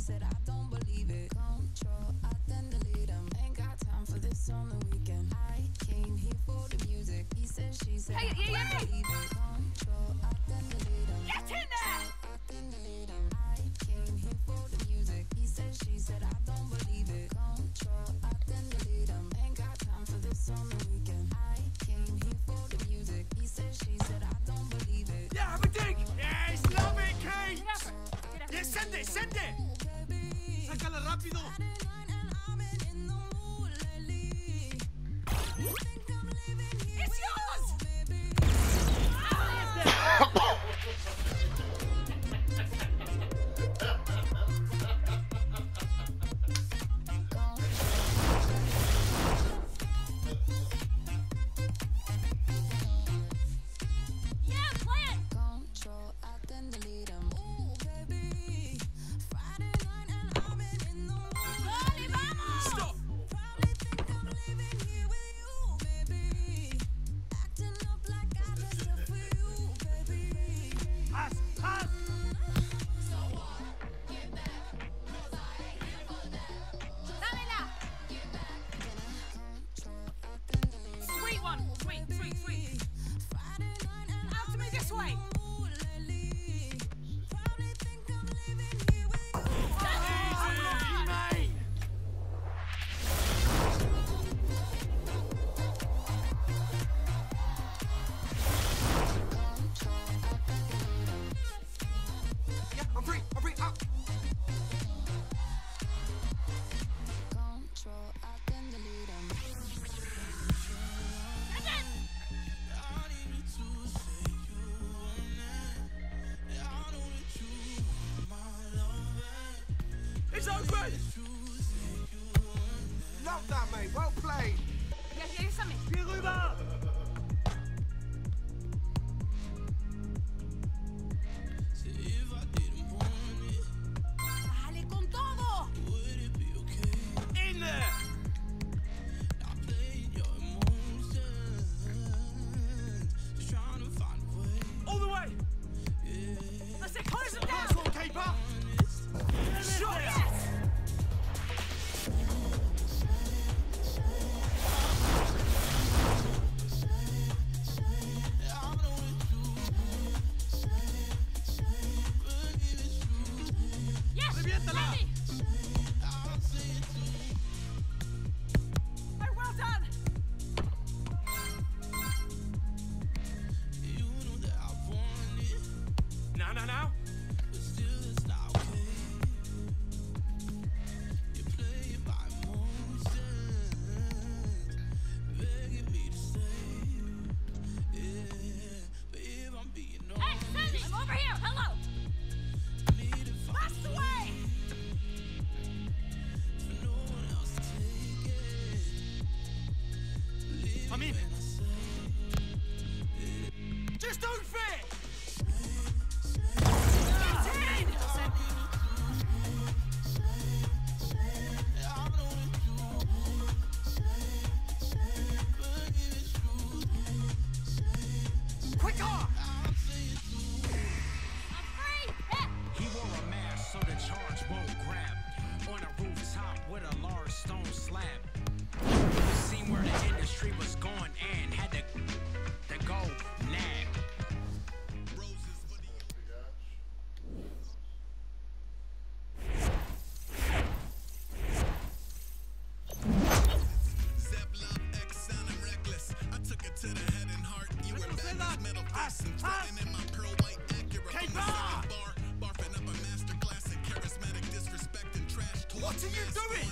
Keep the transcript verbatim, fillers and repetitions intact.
said I don't believe it. Control, I then delete him. Ain't got time for this on the weekend. I came here for the music. He said, she said, hey, I yeah, don't yeah, believe it. Control, I then delete him. Get in there! I then delete him. I came here for the music. He said, she said, I don't believe it. Control, I then delete him. Ain't got time for this on the weekend. I came here for the music. He said, she said, I don't believe it. Yeah, have a dig! Yes, love it, Kate! Yes, send it, send it! Sácala rápido! It's yours! Yeah, play it! Control, I then delete him. Ooh, baby. Friday night and I've been in the mood. Dale, vamos! Stop! Probably think I'm living here with you, baby. Acting up like I dressed up for you, baby. Pass, pass! So what? Get back, 'cause I ain't here for that. Dámela! Get back. Control, I then delete him. Sweet one! Sweet, sweet, sweet! Friday night and Out to me this way! Ooh, lately. Probably think I'm living here with you. Easy, mate! Yeah, I'm free, I'm free, up! Control, I then delete him. Again! It's open! Love that, mate, well played! Yeah, yeah, something. Bien rüber! Dale con todo! In there! All the way! Let's say close them down! Nice one, keeper! Sure, yes! Yes! Reviéntala. Ready! Oh, well done! Now, now, now! Hey, Sandy! I'm over here! Hello! That's the way! I'm in! Just don't fit! Get in! Quicker! I'm free! Hit! He wore a mask so the charge won't grab. On a rooftop with a large stone slab. Seen where the industry was going and had to, to go nag. Pass, pass! Keeper! What are you doing?